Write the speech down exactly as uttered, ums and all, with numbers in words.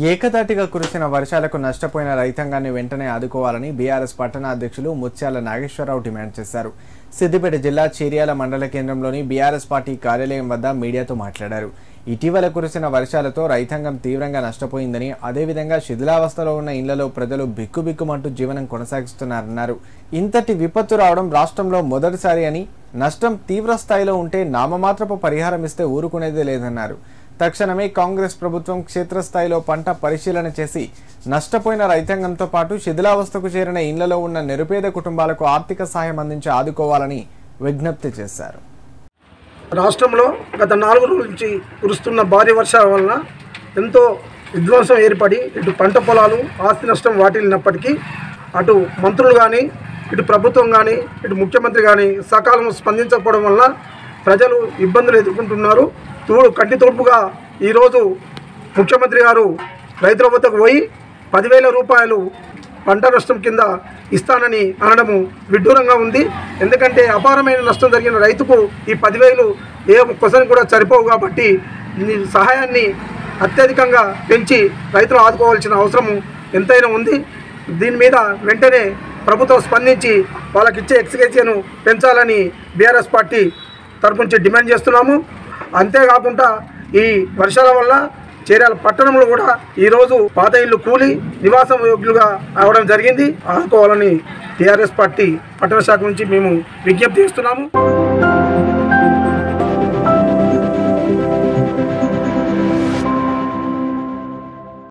ఏకదాటిగా కురిసిన వర్షాలకు నష్టపోయిన రైతాంగాన్ని వెంటనే ఆదుకోవాలని బీఆర్ఎస్ పట్టణ అధ్యక్షులు ముత్యాల నాగేశ్వరరావు డిమాండ్ చేశారు. సిద్దిపేట జిల్లా చీర్యాల మండల కేంద్రంలోని బీఆర్ఎస్ పార్టీ కార్యాలయం వద్ద మీడియాతో మాట్లాడారు. ఇటీవల కురిసిన వర్షాలతో రైతాంగం తీవ్రంగా నష్టపోయిందని, అదేవిధంగా శిథిలావస్థలో ఉన్న ఇళ్లలో ప్రజలు బిక్కుబిక్కుమంటూ జీవనం కొనసాగిస్తున్నారన్నారు. ఇంతటి విపత్తు రావడం రాష్ట్రంలో మొదటిసారి అని, నష్టం తీవ్ర స్థాయిలో ఉంటే నామమాత్రపు పరిహారం ఇస్తే ఊరుకునేదే లేదన్నారు. తక్షణమే కాంగ్రెస్ ప్రభుత్వం క్షేత్రస్థాయిలో పంట పరిశీలన చేసి నష్టపోయిన రైతాంగంతో పాటు శిథిలావస్థకు చేరిన ఇళ్లలో ఉన్న నిరుపేద కుటుంబాలకు ఆర్థిక సహాయం అందించి ఆదుకోవాలని విజ్ఞప్తి చేశారు. రాష్ట్రంలో గత నాలుగు రోజుల నుంచి కురుస్తున్న భారీ వర్షాల వలన ఎంతో విధ్వంసం ఏర్పడి ఇటు పంట పొలాలు ఆస్తి నష్టం వాటిల్లినప్పటికీ అటు మంత్రులు కానీ ఇటు ప్రభుత్వం కానీ ఇటు ముఖ్యమంత్రి కానీ సకాలం స్పందించకపోవడం వల్ల ప్రజలు ఇబ్బందులు ఎదుర్కొంటున్నారు. తూడు కంటి తూర్పుగా ఈరోజు ముఖ్యమంత్రి గారు రైతుల వద్దకు పోయి పదివేల రూపాయలు పంట నష్టం కింద ఇస్తానని అనడము విడ్డూరంగా ఉంది. ఎందుకంటే అపారమైన నష్టం జరిగిన రైతుకు ఈ పదివేలు ఏ ఒక్కసారి కూడా సరిపోవు కాబట్టి సహాయాన్ని అత్యధికంగా పెంచి రైతులు ఆదుకోవాల్సిన అవసరం ఎంతైనా ఉంది. దీని మీద వెంటనే ప్రభుత్వం స్పందించి వాళ్ళకి ఇచ్చే ఎక్స్గ్రేషియను పెంచాలని బీఆర్ఎస్ పార్టీ తరపు నుంచి డిమాండ్ చేస్తున్నాము. అంతేకాకుండా ఈ వర్షాల వల్ల చీర్యాల పట్టణంలో కూడా ఈరోజు పాత ఇళ్లు కూలి నివాసం యోగ్యులుగా అవడం జరిగింది. ఆదుకోవాలని టీఆర్ఎస్ పార్టీ పట్టణ శాఖ నుంచి మేము విజ్ఞప్తి చేస్తున్నాము.